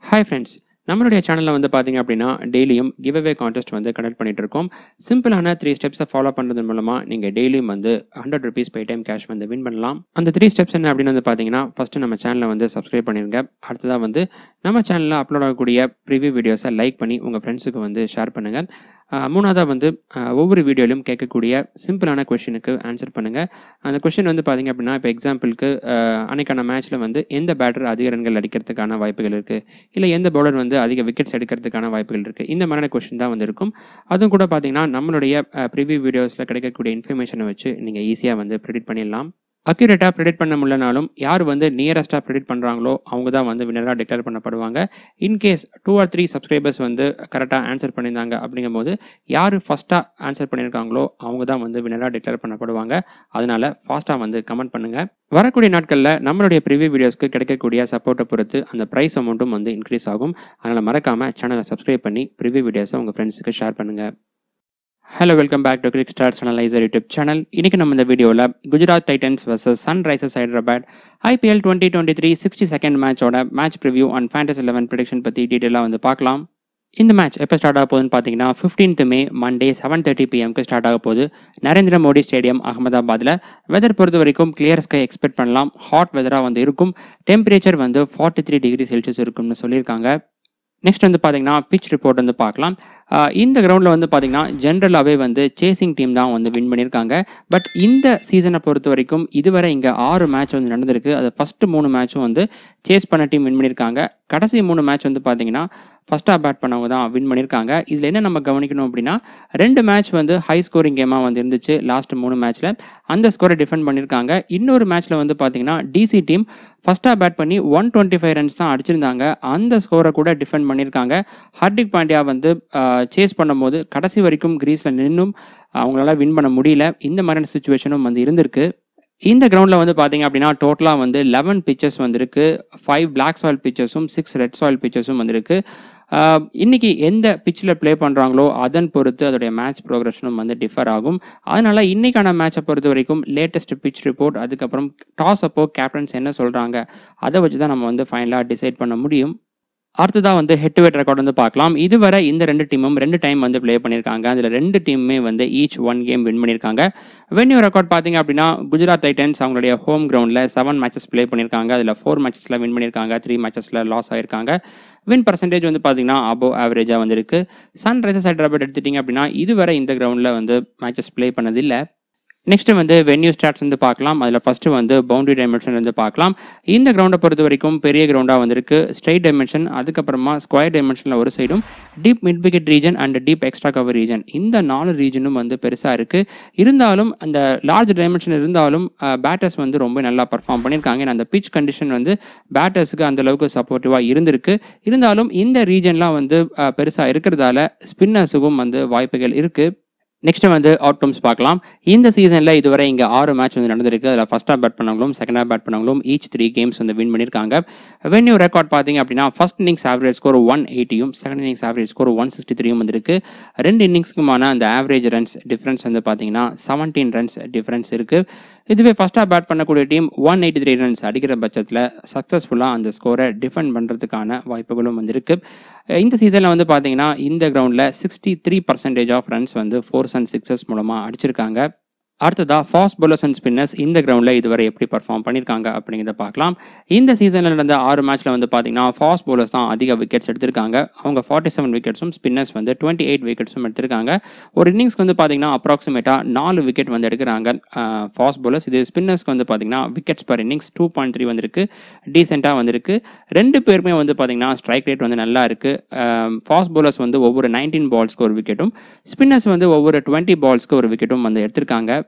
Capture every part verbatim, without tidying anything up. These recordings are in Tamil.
Hi friends, நம்மளுடைய சேனல்ல வந்து பாத்தீங்க அப்படின்னா டெய்லியும் கிவ் அவே கான்டெஸ்ட் வந்து கண்டக்ட் பண்ணிட்டு இருக்கோம். சிம்பிளான த்ரீ ஸ்டெப்ஸை ஃபாலோ பண்றது மூலமா நீங்க டெய்லியும் வந்து hundred rupees Paytm cash வந்து வின் பண்ணலாம். அந்த த்ரீ ஸ்டெப்ஸ் என்ன அப்படின்னு வந்து பாத்தீங்கன்னா, ஃபர்ஸ்ட் நம்ம சேனலை வந்து சப்ஸ்கிரைப் பண்ணிருங்க. அடுத்ததா வந்து நம்ம சேனல்ல அப்லோட் ஆகக்கூடிய ப்ரிவியூ வீடியோஸை லைக் பண்ணி உங்க ஃப்ரெண்ட்ஸுக்கு வந்து ஷேர் பண்ணுங்க. மூணாவதாக வந்து ஒவ்வொரு வீடியோலையும் கேட்கக்கூடிய சிம்பிளான கொஷினுக்கு ஆன்சர் பண்ணுங்கள். அந்த கொஷின் வந்து பார்த்திங்க அப்படின்னா, இப்போ எக்ஸாம்பிளுக்கு அன்றைக்கான மேட்ச்சில் வந்து எந்த பேட்டர் அதிக ரன்கள் அடிக்கிறதுக்கான வாய்ப்புகள் இருக்குது, இல்லை எந்த பவுலர் வந்து அதிக விக்கெட்ஸ் எடுக்கிறதுக்கான வாய்ப்புகள் இருக்குது, இந்த மாதிரியான கொஷின் தான் வந்து இருக்கும். அதுவும் கூட பார்த்திங்கன்னா நம்மளுடைய ப்ரிவியூ வீடியோஸில் கிடைக்கக்கூடிய இன்ஃபர்மேஷனை வச்சு நீங்கள் ஈஸியாக வந்து ப்ரெடிக்ட் பண்ணிடலாம். அக்யூரேட்டாக ப்ரெடிக்ட் பண்ண முடியலனாலும் யார் வந்து நியரஸ்ட்டாக ப்ரெடிக்ட் பண்ணுறாங்களோ அவங்க தான் வந்து வினராக டிக்ளேர் பண்ணப்படுவாங்க. In case two or three subscribers வந்து கரெக்டாக ஆன்சர் பண்ணியிருந்தாங்க அப்படிங்கும்போது யார் ஃபஸ்ட்டாக ஆன்சர் பண்ணியிருக்காங்களோ அவங்க தான் வந்து வினராக டிக்ளேர் பண்ணப்படுவாங்க. அதனால் ஃபாஸ்ட்டாக வந்து கமெண்ட் பண்ணுங்கள். வரக்கூடிய நாட்களில் நம்மளுடைய ப்ரிவியூ வீடியோஸ்க்கு கிடைக்கக்கூடிய சப்போர்ட்டை பொறுத்து அந்த ப்ரைஸ் அமௌண்ட்டும் வந்து இன்க்ரீஸ் ஆகும். அதனால் மறக்காமல் சேனலை சப்ஸ்கிரைப் பண்ணி ப்ரிவியூ வீடியோஸை உங்கள் ஃப்ரெண்ட்ஸுக்கு ஷேர் பண்ணுங்கள். Hello, welcome back to Cricket Stars Analyser YouTube channel. இன்னைக்கு நம்ம இந்த வீடியோல Gujarat Titans versus Sunrisers Hyderabad I P L twenty twenty-three sixty-second மேட்சோட match preview and fantasy eleven prediction பற்றி டீட்டெயிலாக வந்து பார்க்கலாம். இந்த மேட்ச் எப்போ ஸ்டார்ட் ஆக போகுதுன்னு பார்த்தீங்கன்னா fifteenth May Monday seven thirty பிஎம்க்கு ஸ்டார்ட் ஆக போகுது. நரேந்திர மோடி ஸ்டேடியம் அகமதாபாத்தில். வெதர் பொறுத்த வரைக்கும் கிளியர் ஸ்கை எக்ஸ்பெக்ட் பண்ணலாம். ஹாட் வெதராக வந்து இருக்கும். டெம்பரேச்சர் வந்து ஃபார்ட்டி த்ரீ டிகிரி செல்சியஸ் இருக்கும்னு சொல்லியிருக்காங்க. நெக்ஸ்ட் வந்து பார்த்தீங்கன்னா பிச் ரிப்போர்ட் வந்து பார்க்கலாம். இந்த கிரவுண்டில் வந்து பார்த்தீங்கன்னா ஜென்ரலாகவே வந்து சேசிங் டீம் தான் வந்து வின் பண்ணியிருக்காங்க. பட் இந்த சீசனை பொறுத்த வரைக்கும் இதுவரை இங்கே ஆறு மேட்ச் வந்து நடந்திருக்கு. அது ஃபஸ்ட்டு மூணு மேட்சும் வந்து சேஸ் பண்ண டீம் வின் பண்ணியிருக்காங்க. கடைசி மூணு மேட்ச் வந்து பார்த்தீங்கன்னா ஃபஸ்ட்டாக பேட் பண்ணவங்க தான் வின் பண்ணியிருக்காங்க. இதில் என்ன நம்ம கவனிக்கணும் அப்படின்னா, ரெண்டு மேட்ச் வந்து ஹை ஸ்கோரிங் கேமாக வந்து இருந்துச்சு. லாஸ்ட் மூணு மேட்ச்சில் அந்த ஸ்கோரை டிஃபெண்ட் பண்ணியிருக்காங்க. இன்னொரு மேட்ச்சில் வந்து பார்த்தீங்கன்னா டிசி டீம் ஃபஸ்ட்டாக பேட் பண்ணி ஒன் டுவெண்ட்டி ஃபைவ் ரன்ஸ் தான் அடிச்சிருந்தாங்க. அந்த ஸ்கோரை கூட டிஃபெண்ட் பண்ணியிருக்காங்க. ஹார்திக் பாண்டியா வந்து சேஸ் பண்ணும்போது கடைசி வரைக்கும் கிரீஸில் நின்றும் அவங்களால வின் பண்ண முடியல. இந்த மாதிரியான சுச்சுவேஷனும் வந்து இருந்திருக்கு. இந்த கிரவுண்டில் வந்து பார்த்தீங்க அப்படின்னா டோட்டலாக வந்து லெவன் பிச்சர்ஸ் வந்துருக்கு. ஃபைவ் பிளாக் சாயில் பிச்சர்ஸும் சிக்ஸ் ரெட் சாயில் பிச்சர்ஸும் வந்துருக்கு. இன்றைக்கி எந்த பிச்சில் ப்ளே பண்ணுறாங்களோ அதன் பொறுத்து அதோடைய மேட்ச் ப்ரோக்ரஷனும் வந்து டிஃபர் ஆகும். அதனால் இன்றைக்கான மேட்சை பொறுத்த வரைக்கும் லேட்டஸ்ட் பிச் ரிப்போர்ட், அதுக்கப்புறம் டாஸ் அப்போ கேப்டன்ஸ் என்ன சொல்கிறாங்க, அதை வச்சு தான் நம்ம வந்து ஃபைனலாக டிசைட் பண்ண முடியும். அடுத்ததாக வந்து ஹெட் டு ஹெட் ரெக்கார்ட் வந்து பார்க்கலாம். இதுவரை இந்த ரெண்டு டீமும் ரெண்டு டைம் வந்து ப்ளே பண்ணியிருக்காங்க. அதில் ரெண்டு டீமுமே வந்து ஈச் ஒன் கேம் வின் பண்ணியிருக்காங்க. வென்யூ ரெக்கார்ட் பார்த்தீங்க அப்படின்னா குஜராத் டைட்டன்ஸ் அவங்களுடைய ஹோம் கிரவுண்டில் செவன் மேட்சஸ் ப்ளே பண்ணியிருக்காங்க. அதில் ஃபோர் மேட்சஸில் வின் பண்ணியிருக்காங்க, த்ரீ மேட்சஸில் லாஸ் ஆகிருக்காங்க. வின் பர்சன்டேஜ் வந்து பார்த்தீங்கன்னா அபோவ் ஆவரேஜாக வந்துருக்கு. சன்ரைசர்ஸ் ஹைதராபாத் எடுத்துட்டிங்க அப்படின்னா இதுவரை இந்த கிரவுண்டில் வந்து மேட்சஸ் ப்ளே பண்ணதில்லை. நெக்ஸ்ட் வந்து வென்யூ ஸ்டாட்ஸ் வந்து பார்க்கலாம். அதில் ஃபஸ்ட்டு வந்து பவுண்டரி டைமென்ஷன் வந்து பார்க்கலாம். இந்த கிரவுண்டை பொறுத்த வரைக்கும் பெரிய கிரவுண்டாக வந்திருக்கு. ஸ்ட்ரைட் டைமென்ஷன், அதுக்கப்புறமா ஸ்கொயர் டைமென்ஷனில் ஒரு சைடும், deep mid wicket region and deep extra cover region, இந்த நாலு ரீஜனும் வந்து பெருசாக இருக்குது. இருந்தாலும் அந்த லார்ஜ் டைமென்ஷன் இருந்தாலும் பேட்டர்ஸ் வந்து ரொம்ப நல்லா பர்ஃபார்ம் பண்ணியிருக்காங்க. ஏன்னா அந்த பிச் கண்டிஷன் வந்து பேட்டர்ஸுக்கு அந்தளவுக்கு சப்போர்ட்டிவாக இருந்திருக்கு. இருந்தாலும் இந்த ரீஜன்லாம் வந்து பெருசாக இருக்கிறதால ஸ்பின்னர்ஸுக்கும் வந்து வாய்ப்புகள் இருக்குது. நெக்ஸ்ட் வந்து அவுட்கம்ஸ் பார்க்கலாம். இந்த சீசனில் இதுவரை இங்கே ஆறு மேட்ச் வந்து நடந்திருக்கு. அதில் ஃபஸ்ட்டாக பேட் பண்ணவங்களும் செகண்டாக பேட் பண்ணவங்களும் ஈச் த்ரீ கேம்ஸ் வந்து வின் பண்ணியிருக்காங்க. வென்யூ ரெக்கார்ட் பார்த்தீங்க அப்படின்னா first innings average score one எயிட்டியும் second innings average score one sixty த்ரீயும் வந்துருக்கு. ரெண்டு இன்னிங்ஸ்க்குமான அந்த ஆவரேஜ் ரன்ஸ் டிஃப்ரென்ஸ் வந்து பார்த்தீங்கன்னா செவன்டீன் ரன்ஸ் டிஃப்ரென்ஸ் இருக்குது. இதுவே ஃபஸ்ட்டாக பேட் பண்ணக்கூடிய team one eighty three runs அடிக்கிற பட்சத்தில் சக்ஸஸ்ஃபுல்லாக அந்த ஸ்கோரை டிஃபெண்ட் பண்ணுறதுக்கான வாய்ப்புகளும் வந்துருக்கு. இந்த சீசனில் வந்து பார்த்தீங்கன்னா இந்த கிரவுண்டில் sixty three percentage of runs வந்து ஃபோர்ஸ் அண்ட் சிக்ஸஸ் மூலமாக அடிச்சிருக்காங்க. அடுத்ததாக ஃபாஸ்ட் பவுலர்ஸ் அண்ட் ஸ்பின்னர்ஸ் இந்த கிரவுண்டில் இதுவரை எப்படி பர்ஃபார்ம் பண்ணியிருக்காங்க அப்படிங்கிறத பார்க்கலாம். இந்த சீசனில் நடந்த ஆறு மேட்ச்சில் வந்து பார்த்தீங்கன்னா ஃபாஸ்ட் பவுலர்ஸ் தான் அதிக விக்கெட்ஸ் எடுத்திருக்காங்க. அவங்க ஃபார்ட்டி செவன் விக்கெட்ஸும் ஸ்பின்னர்ஸ் வந்து டுவெண்ட்டி எயிட் விக்கெட்ஸும் எடுத்திருக்காங்க. ஒரு இன்னிங்ஸ்க்கு வந்து பார்த்தீங்கன்னா அப்ராக்சிமேட்டாக நாலு விக்கெட் வந்து எடுக்கிறாங்க ஃபாஸ்ட் பவுலர்ஸ். இது ஸ்பின்னர்ஸ்க்கு வந்து பார்த்தீங்கன்னா wickets per innings two point three வந்திருக்கு. டீசெண்டாக வந்திருக்கு. ரெண்டு பேருமே வந்து பார்த்தீங்கன்னா ஸ்ட்ரைக் ரேட் வந்து நல்லா இருக்குது. ஃபாஸ்ட் பவுலர்ஸ் வந்து ஒவ்வொரு நைன்டீன் பால்ஸ்க்கு ஒரு விக்கெட்டும், ஸ்பின்னர்ஸ் வந்து ஒவ்வொரு டுவெண்ட்டி பால்ஸ்க்கு ஒரு விக்கெட்டும் வந்து எடுத்திருக்காங்க.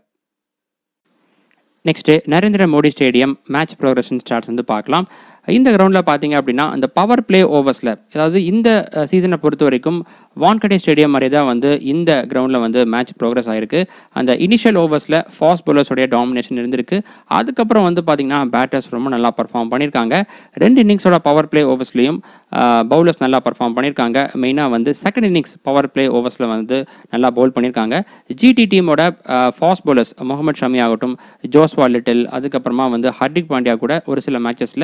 Next Narendra Modi stadium match progression stats வந்து பார்க்கலாம். இந்த கிரவுண்டில் பார்த்தீங்க அப்படின்னா அந்த பவர் பிளே ஓவர்ஸில், அதாவது இந்த சீசனை பொறுத்த வரைக்கும் வான்கடே ஸ்டேடியம் மாதிரி தான் வந்து இந்த கிரவுண்டில் வந்து மேட்ச் ப்ரோக்ரஸ் ஆகிருக்கு. அந்த இனிஷியல் ஓவர்ஸில் ஃபாஸ்ட் பவுலர்ஸோடைய டாமினேஷன் இருந்திருக்கு. அதுக்கப்புறம் வந்து பார்த்திங்கன்னா பேட்டர்ஸ் ரொம்ப நல்லா பர்ஃபார்ம் பண்ணியிருக்காங்க. ரெண்டு இன்னிங்ஸோட பவர் பிளே ஓவர்ஸ்லையும் பவுலர்ஸ் நல்லா பர்ஃபார்ம் பண்ணியிருக்காங்க. மெயினாக வந்து செகண்ட் இன்னிங்ஸ் பவர் பிளே ஓவர்ஸில் வந்து நல்லா பவுல் பண்ணியிருக்காங்க. ஜிடி டீமோட ஃபாஸ்ட் பவுலர்ஸ் முகமது ஷமி ஆகட்டும், ஜோஸ்வா லிட்டில், அதுக்கப்புறமா வந்து ஹார்திக் பாண்டியா கூட ஒரு சில மேட்சஸில்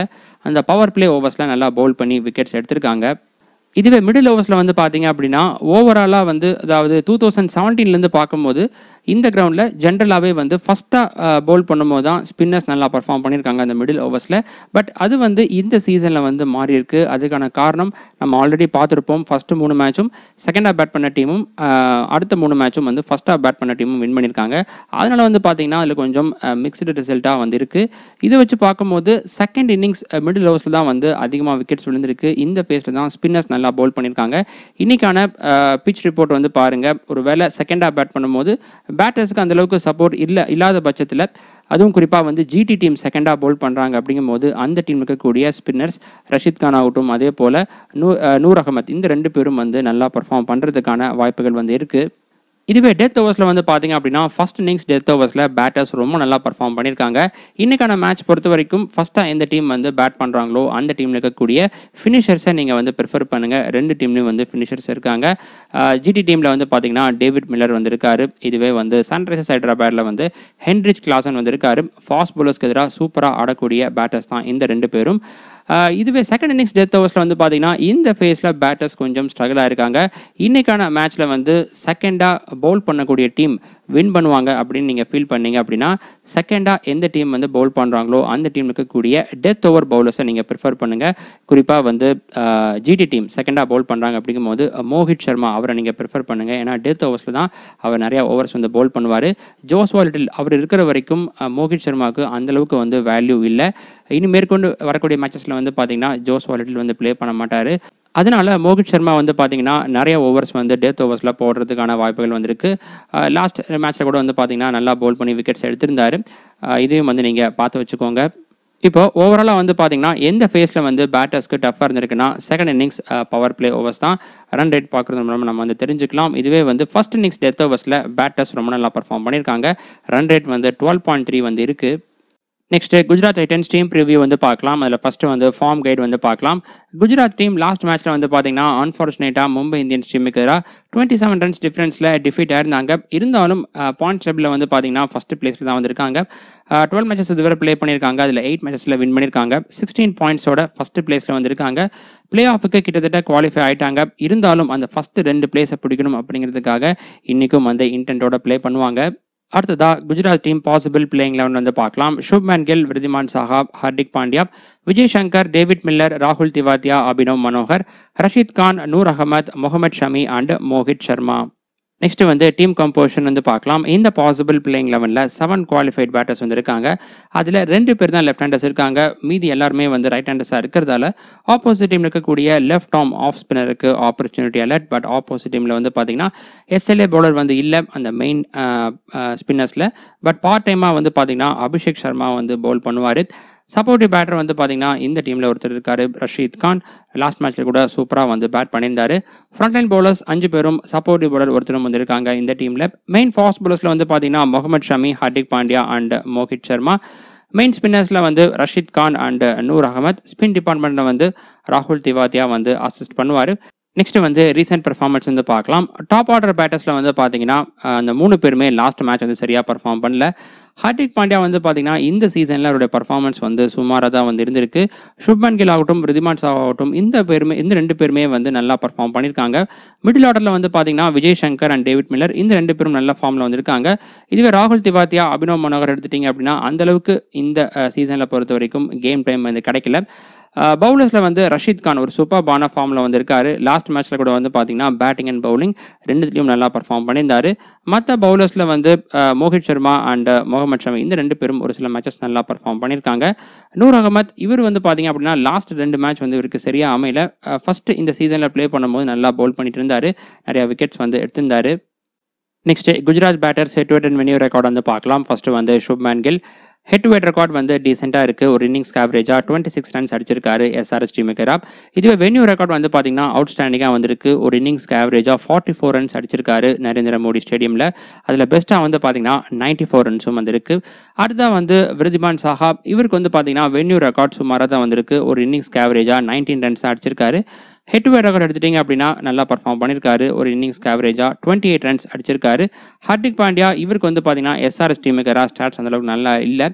அந்த பவர் பிளே ஓவர்ஸில் நல்லா பவுல் பண்ணி விக்கெட்ஸ் எடுத்திருக்காங்க. இதுவே மிடில் ஓவர்ஸில் வந்து பார்த்தீங்க அப்படின்னா ஓவராலாக வந்து அதாவது டூ தௌசண்ட் செவன்டீன்லேருந்து பார்க்கும்போது இந்த கிரவுண்டில் ஜென்ரலாகவே வந்து ஃபஸ்ட்டாக பவுல் பண்ணும்போது தான் ஸ்பின்னர்ஸ் நல்லா பர்ஃபார்ம் பண்ணியிருக்காங்க அந்த மிடில் ஓவர்ஸில். பட் அது வந்து இந்த சீசனில் வந்து மாறி இருக்கு. அதுக்கான காரணம் நம்ம ஆல்ரெடி பார்த்துருப்போம். ஃபஸ்ட்டு மூணு மேட்சும் செகண்ட் ஹாஃப் பேட் பண்ண டீமும் அடுத்த மூணு மேட்சும் வந்து ஃபஸ்ட் ஹாஃப் பேட் பண்ண டீமும் வின் பண்ணியிருக்காங்க. அதனால் வந்து பார்த்தீங்கன்னா அதில் கொஞ்சம் மிக்ஸ்டு ரிசல்ட்டாக வந்து இருக்குது. இதை வச்சு பார்க்கும்போது செகண்ட் இன்னிங்ஸ் மிடில் ஓவர்ஸில் தான் வந்து அதிகமாக விக்கெட்ஸ் விழுந்திருக்கு. இந்த ஃபேஸில் தான் ஸ்பின்னர்ஸ் நல்லா பவுல் பண்ணியிருக்காங்க. இன்றைக்கான பிச் ரிப்போர்ட் வந்து பாருங்கள். ஒரு வேளை செகண்ட் ஹாஃப் பேட் பண்ணும்போது பேட்டர்ஸுக்கு அந்தளவுக்கு சப்போர்ட் இல்லை இல்லாத பட்சத்தில், அதுவும் குறிப்பாக வந்து ஜிடி டீம் செகண்டாக பவுல் பண்ணுறாங்க அப்படிங்கும்போது அந்த டீம் இருக்கக்கூடிய ஸ்பின்னர்ஸ் ரஷீத் கான் ஆகட்டும், அதே போல் நூ நூர் அகமத் இந்த ரெண்டு பேரும் வந்து நல்லா பர்ஃபார்ம் பண்ணுறதுக்கான வாய்ப்புகள் வந்து இருக்குது. இதுவே டெத் ஓவர்ஸில் வந்து பார்த்தீங்க அப்படின்னா ஃபஸ்ட் இன்னிங்ஸ் டெத் ஓவர்ஸில் பேட்டர்ஸ் ரொம்ப நல்லா பர்ஃபார்ம் பண்ணியிருக்காங்க. இன்றைக்கான மேட்ச் பொறுத்த வரைக்கும் ஃபஸ்ட்டாக எந்த டீம் வந்து பேட் பண்ணுறாங்களோ அந்த டீமில் இருக்கக்கூடிய ஃபினிஷர்ஸை நீங்கள் வந்து ப்ரிஃபர் பண்ணுங்கள். ரெண்டு டீம்லேயும் வந்து ஃபினிஷர்ஸ் இருக்காங்க. ஜிடி டீமில் வந்து பார்த்தீங்கன்னா டேவிட் மில்லர் வந்திருக்காரு. இதுவே வந்து சன்ரைசர்ஸ் ஹைதராபாத்தில் வந்து ஹென்ரிச் கிளாசன் வந்திருக்காரு. ஃபாஸ்ட் பவுலர்ஸ்க்கு எதிராக சூப்பராக ஆடக்கூடிய பேட்டர்ஸ் தான் இந்த ரெண்டு பேரும். இதுவே செகண்ட் இன்னிங்ஸ் டெத் ஓவர்ஸில் வந்து பார்த்தீங்கன்னா இந்த ஃபேஸில் பேட்டர்ஸ் கொஞ்சம் ஸ்ட்ரகிள் ஆகிருக்காங்க. இன்றைக்கான மேட்ச்சில் வந்து செகண்டாக பவுல் பண்ணக்கூடிய டீம் வின் பண்ணுவாங்க அப்படின்னு நீங்கள் ஃபீல் பண்ணீங்க அப்படின்னா செகண்டாக எந்த டீம் வந்து பவுல் பண்ணுறாங்களோ அந்த டீம் இருக்கக்கூடிய டெத் ஓவர் பவுலர்ஸை நீங்கள் ப்ரிஃபர் பண்ணுங்கள். குறிப்பாக வந்து ஜிடி டீம் செகண்டாக பவுல் பண்ணுறாங்க அப்படிங்கும்போது மோஹித் சர்மா அவரை நீங்கள் ப்ரிஃபர் பண்ணுங்கள். ஏன்னா டெத் ஓவர்ஸில் தான் அவர் நிறையா ஓவர்ஸ் வந்து பவுல் பண்ணுவார். ஜோஸ்வா லிட்டில் அவர் இருக்கிற வரைக்கும் மோஹித் சர்மாவுக்கு அந்தளவுக்கு வந்து வேல்யூ இல்லை. இனி மேற்கொண்டு வரக்கூடிய மேட்சஸில் வந்து பார்த்தீங்கன்னா ஜோஸ்வா லிட்டில் வந்து ப்ளே பண்ண மாட்டார். அதனால் மோஹித் சர்மா வந்து பார்த்தீங்கன்னா நிறைய ஓவர்ஸ் வந்து டெத் ஓவர்ஸில் போடுறதுக்கான வாய்ப்புகள் வந்திருக்கு. லாஸ்ட் மேட்ச்சில் கூட வந்து பார்த்தீங்கன்னா நல்லா பவுல் பண்ணி விக்கெட்ஸ் எடுத்திருந்தார். இதையும் வந்து நீங்கள் பார்த்து வச்சுக்கோங்க. இப்போ ஓவராலாக வந்து பார்த்தீங்கன்னா எந்த ஃபேஸில் வந்து பேட்டர்ஸ்க்கு டஃப்பாக இருந்திருக்குன்னா second innings power play overs தான். ரன் ரேட் பார்க்குறது மூலம் நம்ம வந்து தெரிஞ்சுக்கலாம். இதுவே வந்து ஃபர்ஸ்ட் இன்னிங்ஸ் டெத் ஓவர்ஸில் பேட்டர்ஸ் ரொம்ப நல்லா பர்ஃபார்ம் பண்ணியிருக்காங்க. ரன் ரேட் வந்து டுவெல் பாயிண்ட் த்ரீ வந்து இருக்குது. Next Gujarat Titans team preview வந்து பார்க்கலாம். அதில் ஃபஸ்ட்டு வந்து ஃபார்ம் கைடு வந்து பார்க்கலாம். குஜராத் டீம் லாஸ்ட் மேட்ச்சில் வந்து பார்த்தீங்கன்னா அன்ஃபார்ச்சுனேட்டாக மும்பை இந்தியன்ஸ் டீமுக்கு எதிராக டுவெண்ட்டி செவன் ரன்ஸ் டிஃப்ரென்ஸில் டிஃபீட் ஆயிருந்தாங்க. இருந்தாலும் பாயிண்ட் டேபிளில் வந்து பார்த்தீங்கன்னா ஃபஸ்ட்டு பிளேஸில் தான் வந்திருக்காங்க. டுவெல் மேட்சஸ் இதுவரை ப்ளே பண்ணியிருக்காங்க. அதில் எயிட் மேட்சஸில் வின் பண்ணியிருக்காங்க. சிக்ஸ்டீன் பாயிண்ட்ஸோட ஃபஸ்ட்டு பிளேஸில் வந்திருக்காங்க. பிளே ஆஃபுக்கு கிட்டத்தட்ட குவாலிஃபை ஆகிட்டாங்க. இருந்தாலும் அந்த ஃபஸ்ட்டு ரெண்டு பிளேஸை பிடிக்கணும் அப்படிங்கிறதுக்காக இன்றைக்கும் வந்து இன்டென்ட்டோட ப்ளே பண்ணுவாங்க. அடுத்ததாக Gujarat team possible playing eleven வந்து பார்க்கலாம். சுப்மன் கில், விருதிமான் சாஹா, ஹர்திக் பாண்டியா, விஜய் சங்கர், டேவிட் மில்லர், ராகுல் திவாத்தியா, அபினவ் மனோகர், ரஷீத் கான், நூர் அகமத், முகமது ஷமி அண்ட் மோஹித் சர்மா. நெக்ஸ்ட் வந்து டீம் கம்போசிஷன் வந்து பார்க்கலாம். இந்த பாசிபிள் பிளேயிங் லெவனில் செவன் குவாலிஃபைட் பேட்டர்ஸ் வந்து இருக்காங்க. அதில் ரெண்டு பேர் தான் லெஃப்ட் ஹேண்டர்ஸ் இருக்காங்க. மீதி எல்லாருமே வந்து ரைட் ஹேண்டர்ஸாக இருக்கிறதால ஆப்போசிட் டீம் இருக்கக்கூடிய லெஃப்ட் ஆர்ம் ஆஃப் ஸ்பின்னருக்கு ஆப்பர்ச்சுனிட்டி அலர்ட். பட் ஆப்போசிட் டீமில் வந்து பார்த்தீங்கன்னா எஸ்எல்ஏ பவுலர் வந்து இல்லை அந்த மெயின் ஸ்பின்னர்ஸில். பட் பார்ட் டைமாக வந்து பார்த்தீங்கன்னா அபிஷேக் சர்மா வந்து பவுல் பண்ணுவார். சப்போர்ட்டிவ் பேட்டர் வந்து பார்த்தீங்கன்னா இந்த டீமில் ஒருத்தர் இருக்கார், ரஷீத் கான். லாஸ்ட் மேட்ச்சில் கூட சூப்பராக வந்து பேட் பண்ணியிருந்தார். ஃப்ரண்ட்லைன் பவுலர்ஸ் அஞ்சு பேரும், சப்போர்ட்டிவ் பவுலர் ஒருத்தரும் வந்து இருக்காங்க இந்த டீமில். மெயின் ஃபாஸ்ட் பவுலர்ஸில் வந்து பார்த்தீங்கன்னா முகமது ஷமி, ஹர்திக் பாண்டியா அண்ட் மோஹித் சர்மா. மெயின் ஸ்பின்னர்ஸில் வந்து ரஷீத் கான் அண்ட் நூர் அகமத். ஸ்பின் டிபார்ட்மெண்ட்டில் வந்து ராகுல் திவாத்தியா வந்து அசிஸ்ட் பண்ணுவார். நெக்ஸ்ட் வந்து ரீசெண்ட் பெர்ஃபார்மன்ஸ் வந்து பார்க்கலாம். டாப் ஆர்டர் பேட்டர்ஸில் வந்து பார்த்தீங்கன்னா அந்த மூணு பேருமே லாஸ்ட் மேட்ச் வந்து சரியாக பர்ஃபார்ம் பண்ணல. ஹர்திக் பாண்டியா வந்து பார்த்தீங்கன்னா இந்த சீசனில் அவருடைய பர்ஃபார்மன்ஸ் வந்து சுமாராக தான் வந்து இருந்திருக்கு. சுப்மன் கில் ஆகட்டும், விருதிமான் சாஹா ஆகட்டும், இந்த பேருமே இந்த ரெண்டு பேருமே வந்து நல்லா பர்ஃபார்ம் பண்ணியிருக்காங்க. மிடில் ஆர்டரில் வந்து பார்த்தீங்கன்னா Vijay Shankar and David Miller இந்த ரெண்டு பேரும் நல்ல ஃபார்மில் வந்திருக்காங்க. இதுவே ராகுல் திவாத்தியா, அபினவ் மனோகர் எடுத்துட்டிங்க அப்படின்னா அந்தளவுக்கு இந்த சீசனில் பொறுத்த வரைக்கும் கேம் டைம் வந்து கிடைக்கல. பவுலர்ஸில் வந்து ரஷீத் கான் ஒரு சூப்பர்பான ஃபார்மில் வந்திருக்காரு. லாஸ்ட் மேட்ச்சில் கூட வந்து பார்த்தீங்கன்னா பேட்டிங் அண்ட் பவுலிங் ரெண்டுத்துலையும் நல்லா பர்ஃபார்ம் பண்ணியிருந்தார். மற்ற பவுலர்ஸில் வந்து மோஹித் சர்மா அண்ட் முகமது ஷமி இந்த ரெண்டு பேரும் ஒரு சில மேட்சஸ் நல்லா பர்ஃபார்ம் பண்ணியிருக்காங்க. நூர் அகமத் இவர் வந்து பார்த்தீங்க அப்படின்னா லாஸ்ட் ரெண்டு மேட்ச் வந்து இவருக்கு சரியாக அமையல. ஃபஸ்ட்டு இந்த சீசனில் ப்ளே பண்ணும்போது நல்லா பவுல் பண்ணிட்டு இருந்தார், நிறையா விக்கெட்ஸ் வந்து எடுத்திருந்தார். Next Gujarat batters head to head and venue record வந்து பார்க்கலாம். ஃபஸ்ட்டு வந்து Shubman Gill head to head record வந்து டீசெண்டாக இருக்குது. ஒரு இன்னிங்ஸ் ஆவரேஜாக டுவெண்ட்டி சிக்ஸ் ரன்ஸ் அடிச்சிருக்காரு எஸ்ஆர்ஹெச் டீமுக்கு எதிராக. இதுவே வென்யூ ரெக்கார்ட் வந்து பார்த்தீங்கன்னா அவுட் ஸ்டாண்டிங்காக வந்திருக்கு. ஒரு இன்னிங்ஸ் ஆவரேஜாக ஃபார்ட்டி ஃபோர் ரன்ஸ் அடிச்சிருக்காரு நரேந்திர மோடி ஸ்டேடியமில். அதில் பெஸ்ட்டாக வந்து பார்த்தீங்கன்னா நைன்ட்டி ஃபோர் ரன்ஸும் வந்திருக்கு. அடுத்தா வந்து விருதிமான் சாஹா, இவருக்கு வந்து பார்த்தீங்கன்னா வென்யூ ரெக்கார்ட் சுமாராக தான் வந்திருக்கு. ஒரு இன்னிங்ஸ் ஆவரேஜாக நைன்டீன் ரன்ஸ் அடிச்சிருக்காரு. ஹெட் டு ஹெட் ரெக்கார்ட் எடுத்துட்டீங்க அப்படின்னா நல்லா பர்ஃபார்ம் பண்ணியிருக்காரு. ஒரு இன்னிங்ஸ்க்கு ஆவரேஜாக டுவெண்ட்டி எயிட் ரன்ஸ் அடிச்சிருக்காரு. ஹார்திக் பாண்டியா இவருக்கு வந்து பார்த்தீங்கன்னா எஸ்ஆர்எஸ் டீமுக்கு எதிராக ஸ்டாட்ஸ் அந்தளவுக்கு நல்லா இல்லை.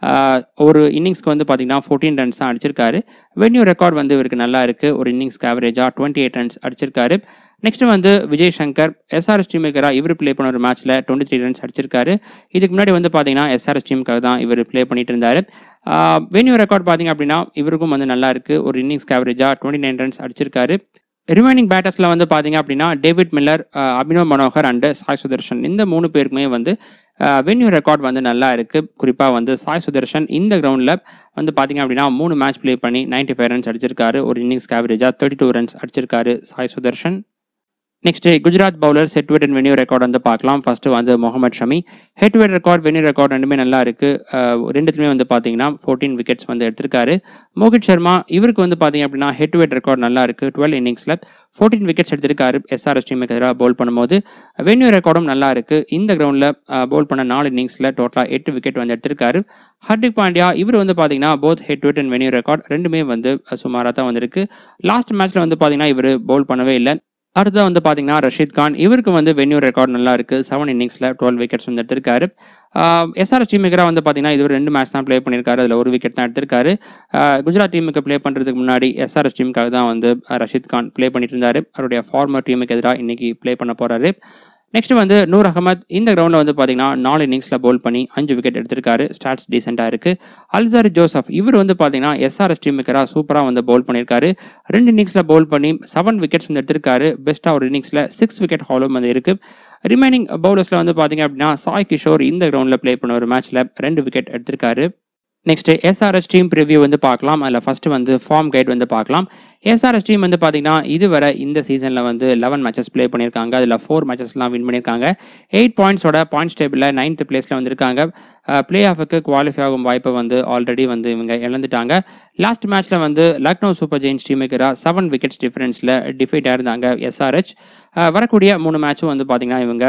ஒரு இன்னிங்ஸ்க்கு வந்து பார்த்தீங்கன்னா ஃபோர்டீன் ரன்ஸ் தான் அடிச்சிருக்காரு. வென்யூ ரெக்கார்ட் வந்து இவருக்கு நல்லா இருக்குது. ஒரு இன்னிங்ஸ்க்கு ஆவரேஜாக டுவெண்ட்டி எயிட் ரன்ஸ் அடிச்சிருக்காரு. நெக்ஸ்ட் வந்து விஜய் சங்கர் எஸ்ஆர்எஸ் டீமுக்கு எதிராக இவர் ப்ளே பண்ண ஒரு மேட்ச்சில் டுவெண்ட்டி த்ரீ ரன்ஸ் அடிச்சிருக்காரு. இதுக்கு முன்னாடி வந்து பார்த்தீங்கன்னா எஸ்ஆர்எஸ் டீமுக்காக தான் இவர் ப்ளே பண்ணிட்டு இருந்தார். வென்யூ ரெக்கார்ட் பார்த்தீங்க அப்படின்னா இவருக்கும் வந்து நல்லா இருக்குது. ஒரு இன்னிங்ஸ்க்கு ஆவரேஜாக டுவெண்ட்டி நைன் ரன்ஸ் அடிச்சிருக்காரு. ரிமைனிங் பேட்டர்ஸில் வந்து பார்த்தீங்க அப்படின்னா David Miller, Abhinav Manohar and Sai Sudharsan இந்த மூணு பேருக்குமே வந்து வென்யூ ரெக்கார்ட் வந்து நல்லா இருக்குது. குறிப்பாக வந்து சாய் சுதர்ஷன் இந்த கிரவுண்டில் வந்து பார்த்தீங்க அப்படின்னா மூணு மேட்ச் ப்ளே பண்ணி நைன்ட்டி ஃபைவ் ரன்ஸ் அடிச்சிருக்காரு. ஒரு இன்னிங்ஸ்க்கு ஆவரேஜாக தேர்ட்டி டூ ரன்ஸ் அடிச்சிருக்காரு Sai Sudharsan. Next Gujarat bowlers head wet and venue record வந்து பார்க்கலாம். ஃபர்ஸ்ட் வந்து Mohammed Shami head wet record, venue record ரெண்டுமே நல்லா இருக்கு. ரெண்டுத்துமே வந்து பார்த்தீங்கன்னா ஃபோர்டீன் விக்கெட்ஸ் வந்து எடுத்திருக்காரு. மோகித் சர்மா இவருக்கு வந்து பார்த்தீங்க அப்படின்னா ஹெட் வெட் ரெக்கார்ட் நல்லா இருக்கு. டுவெல் இன்னிங்ஸில் ஃபோர்டீன் விக்கெட்ஸ் எடுத்திருக்காரு. எஸ்ஆர்எஸ் டீமுக்கு எதிராக பவுல் பண்ணும்போது வென்யூ ரெக்கார்டும் நல்லா இருக்கு. இந்த கிரவுண்டில் பவுல் பண்ண நாலு இன்னிங்ஸில் டோட்டலாக எட்டு விக்கெட் வந்து எடுத்திருக்காரு. ஹார்திக் பாண்டியா இவர் வந்து பார்த்தீங்கன்னா both head wet and venue record ரெண்டுமே வந்து சுமாராக தான் வந்திருக்கு. லாஸ்ட் மேட்ச்ல வந்து பார்த்தீங்கன்னா இவர் பவுல் பண்ணவே இல்லை. அடுத்தது வந்து பார்த்தீங்கன்னா ரஷீத் கான் இவருக்கு வந்து வென்யூ ரெக்கார்ட் நல்லா இருக்குது. செவன் இன்னிங்ஸில் டுவெல் விக்கெட்ஸ் வந்து எடுத்திருக்காரு. எஸ்ஆர்எஸ் டீமுக்கு வந்து பார்த்தீங்கன்னா இது ரெண்டு மேட்ச் தான் ப்ளே பண்ணியிருக்காரு. அதில் ஒரு விக்கெட் தான் எடுத்திருக்காரு. குஜராத் டீமுக்கு ப்ளே பண்ணுறதுக்கு முன்னாடி எஸ்ஆர்எஸ் டீமுக்காக தான் வந்து ரஷீத் கான் ப்ளே பண்ணிட்டு இருந்தார். அவருடைய ஃபார்மர் டீமுக்கு எதிராக இன்னைக்கு ப்ளே பண்ண போகிறாரு. நெக்ஸ்ட் வந்து நூர் அகமத் இந்த கிரவுண்டில் வந்து பார்த்தீங்கன்னா நாலு இன்னிங்ஸில் பவுல் பண்ணி அஞ்சு விக்கெட் எடுத்திருக்காரு. ஸ்டாட்ஸ் டீசெண்டாக இருக்குது. அல்சாரி ஜோசப் இவர் வந்து பார்த்தீங்கன்னா எஸ்ஆர்எஸ் டீமுக்கு சூப்பராக வந்து பவுல் பண்ணியிருக்காரு. ரெண்டு இன்னிங்ஸில் பவுல் பண்ணி செவன் விக்கெட்ஸ் வந்து எடுத்திருக்காரு. பெஸ்ட்டாக ஒரு இன்னிங்ஸில் சிக்ஸ் விக்கெட் ஹாலும் வந்து இருக்குது. ரிமைனிங் பவுலர்ஸில் வந்து பார்த்தீங்க அப்படின்னா சாய் கிஷோர் இந்த கிரவுண்டில் ப்ளே பண்ண ஒரு மேட்ச்சில் ரெண்டு விக்கெட் எடுத்திருக்காரு. நெக்ஸ்ட் எஸ்ஆர்எஸ் டீம் ப்ரிவியூ வந்து பார்க்கலாம். அதில் ஃபர்ஸ்ட் வந்து ஃபார்ம் கைட் வந்து பார்க்கலாம். எஸ்ஆர்எஸ் டீம் வந்து பார்த்தீங்கன்னா இதுவரை இந்த சீசனில் வந்து லெவன் மேட்சஸ் ப்ளே பண்ணியிருக்காங்க. அதில் ஃபோர் மேட்சஸ்லாம் வின் பண்ணியிருக்காங்க. எயிட் பாயிண்ட்ஸோட பாயிண்ட்ஸ் டேபிளில் நைன்த் பிளேஸில் வந்திருக்காங்க. பிளே ஆஃபுக்கு குவாலிஃபை ஆகும் வாய்ப்பை வந்து ஆல்ரெடி வந்து இவங்க இழந்துட்டாங்க. லாஸ்ட் மேட்ச்சில் வந்து லக்னோ சூப்பர் ஜெயின்ஸ் டீமுக்கு செவன் விக்கெட்ஸ் டிஃபரன்ஸில் டிஃபைட் ஆயிருந்தாங்க எஸ்ஆர்ஹெச். வரக்கூடிய மூணு மேட்சும் வந்து பார்த்தீங்கன்னா இவங்க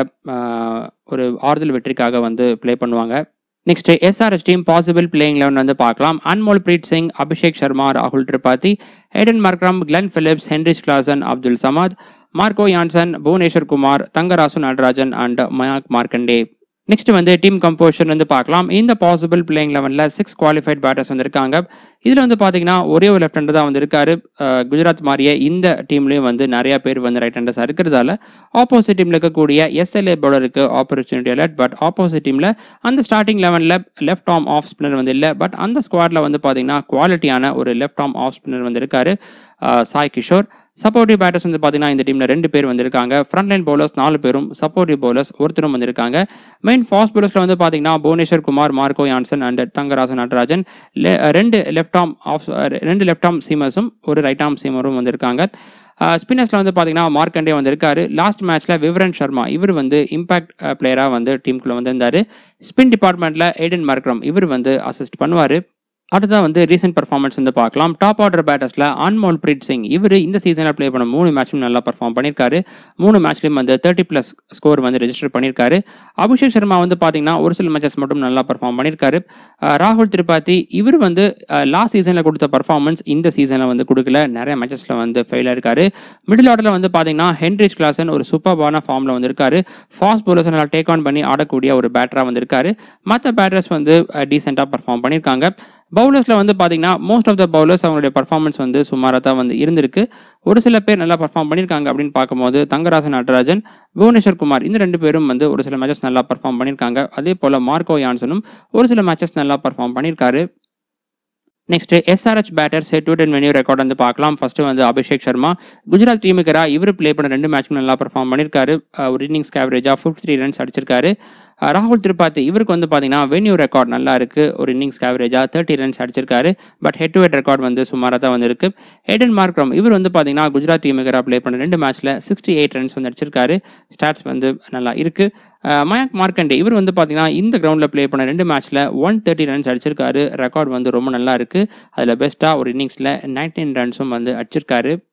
ஒரு ஆறுதல் வெற்றிக்காக வந்து ப்ளே பண்ணுவாங்க. Next SRH team possible playing eleven வந்து பார்க்கலாம். அன்மோல் பிரீத் சிங், அபிஷேக் சர்மா, ராகுல் Tripathi, Aiden Markram, Glenn Phillips, Heinrich Klaasen, Abdul Samad, Marco Jansen, Bhuvneshwar Kumar, Thangarasu Natarajan and Mayank Markande. Next வந்து டீம் கம்போஷன் வந்து பார்க்கலாம். இந்த பாசிபிள் பிளேயிங் லெவனில் சிக்ஸ் குவாலிஃபைட் பேட்டர்ஸ் வந்திருக்காங்க. இதில் வந்து பார்த்தீங்கன்னா ஒரே ஒரு லெஃப்ட் ஹேண்டர் தான் வந்திருக்காரு. குஜராத் மாதிரியே இந்த டீம்லேயும் வந்து நிறையா பேர் வந்து ரைட் ஹேண்டர்ஸாக இருக்கிறதால ஆப்போசிட் டீமில் இருக்கக்கூடிய எஸ்எல்ஏ பவுலருக்கு ஆப்பர்ச்சுனிட்டி அலர்ட். பட் ஆப்போசிட் டீமில் அந்த ஸ்டார்டிங் லெவனில் லெஃப்ட் ஆர்ம் ஆஃப் ஸ்பின்னர் வந்து இல்லை. பட் அந்த ஸ்குவாடில் வந்து பார்த்தீங்கன்னா குவாலிட்டியான ஒரு லெஃப்ட் ஆர்ம் ஆஃப் ஸ்பின்னர் வந்து இருக்காரு, சாய் கிஷோர். சப்போர்ட்டிவ் பேட்டர்ஸ் வந்து பார்த்தீங்கன்னா இந்த டீமில் ரெண்டு பேர் வந்திருக்காங்க. ஃப்ரண்ட் லைன் பவுலர்ஸ் நாலு பேரும், சப்போர்ட்டிவ் பவுலர்ஸ் ஒருத்தரும் வந்திருக்காங்க. மெயின் ஃபாஸ்ட் பவுலர்ஸில் வந்து பார்த்தீங்கன்னா Bhuvneshwar Kumar, Marco Jansen and Thangarasan Natarajan. ரெண்டு லெஃப்ட் ஆர்ம் ஆஃப் ரெண்டு லெஃப்ட் ஆர்ம் சீமர்ஸும் ஒரு ரைட் ஆர்ம் சீமரும் வந்திருக்காங்க. ஸ்பின்னர்ஸில் வந்து பார்த்தீங்கன்னா மார்க்கண்டே வந்திருக்காரு. லாஸ்ட் மேட்ச்சில் விவரன் சர்மா இவர் வந்து இம்பாக்ட் பிளேயராக வந்து டீமுக்குள்ளே வந்திருந்தார். ஸ்பின் டிபார்ட்மெண்ட்டில் ஏடன் மார்க்ரம் இவர் வந்து அசிஸ்ட் பண்ணுவார். அடுத்ததான் வந்து ரீசெண்ட் பர்ஃபார்மன்ஸ் வந்து பார்க்கலாம். டாப் ஆர்டர் பேட்டர்ஸில் அன்மோல் பிரீத் சிங் இவர் இந்த சீசனில் ப்ளே பண்ண மூணு மேட்சும் நல்லா பர்ஃபார்ம் பண்ணியிருக்காரு. மூணு மேட்ச்லையும் வந்து தேர்ட்டி ப்ளஸ் ஸ்கோர் வந்து ரெஜிஸ்டர் பண்ணியிருக்காரு. அபிஷேக் சர்மா வந்து பார்த்தீங்கன்னா ஒரு சில மேட்சஸ் மட்டும் நல்லா பர்ஃபார்ம் பண்ணியிருக்காரு. ராகுல் திரிபாதி இவர் வந்து லாஸ்ட் சீசனில் கொடுத்த பர்ஃபார்மன்ஸ் இந்த சீசனில் வந்து கொடுக்கல. நிறைய மேட்சஸில் வந்து ஃபெயில் ஆயிருக்காரு. மிடில் ஆர்டரில் வந்து பார்த்தீங்கன்னா ஹென்ரிச் கிளாசன் ஒரு சூப்பர்பான ஃபார்மில் வந்திருக்காரு. ஃபாஸ்ட் பவுலர்ஸ் நல்லா டேக் ஆன் பண்ணி ஆடக்கூடிய ஒரு பேட்டராக வந்திருக்காரு. மற்ற பேட்டர்ஸ் வந்து டீசெண்டாக பர்ஃபார்ம் பண்ணியிருக்காங்க. பவுலர்ஸில் வந்து பார்த்தீங்கன்னா மோஸ்ட் ஆஃப் த பவுலர்ஸ் அவங்களுடைய பர்ஃபார்மன்ஸ் வந்து சுமாராக தான் வந்து இருந்திருக்கு. ஒரு சில பேர் நல்லா பர்ஃபார்ம் பண்ணியிருக்காங்க அப்படின்னு பார்க்கும்போது தங்கராசன் நடராஜன், புவனேஸ்வர் குமார் இந்த ரெண்டு பேரும் வந்து ஒரு சில மேட்சஸ் நல்லா பர்ஃபார்ம் பண்ணியிருக்காங்க. அதே போல் மார்க்கோ யான்சனும் ஒரு சில மேட்சஸ் நல்லா பர்ஃபார்ம் பண்ணியிருக்காரு. Next SRH batters head to head venue record வந்து பார்க்கலாம். ஃபர்ஸ்ட் வந்து அபிஷேக் சர்மா குஜராத் டீமுக்கு இவர் ப்ளே பண்ண ரெண்டு மேட்சும் நல்லா பர்ஃபார்ம் பண்ணியிருக்காரு. ஒரு இன்னிங்ஸ்க்கு ஆவரேஜாக ஃபிஃப்டி த்ரீ ரன்ஸ் அடிச்சிருக்காரு. ராகுல் திரிபாதி இவருக்கு வந்து பார்த்தீங்கன்னா வென்யூ ரெக்கார்ட் நல்லா இருக்குது. ஒரு இன்னிங்ஸ்க்கு ஆவரேஜாக தேர்ட்டி ரன்ஸ் அடிச்சிருக்காரு. But head to head record வந்து சுமாராக தான் வந்திருக்கு. ஏடன் மார்க்ரம் இவர் வந்து பார்த்தீங்கன்னா குஜராத் டீமுக்கு ப்ளே பண்ண ரெண்டு மேட்ச்சில் சிக்ஸ்டி எயிட் ரன்ஸ் வந்து அடிச்சிருக்காரு. ஸ்டாட்ஸ் வந்து நல்லா இருக்குது. மயாக் மார்க்கண்டே இவர் வந்து பார்த்தீங்கன்னா இந்த கிரவுண்டில் ப்ளே பண்ண ரெண்டு மேட்ச்சில் ஒன் தேர்ட்டி ரன்ஸ் அடிச்சிருக்காரு. ரெக்கார்ட் வந்து ரொம்ப நல்லா இருக்குது. அதில் பெஸ்ட்டாக ஒரு இன்னிங்ஸில் நைன்டீன் ரன்ஸும் வந்து அடிச்சிருக்காரு.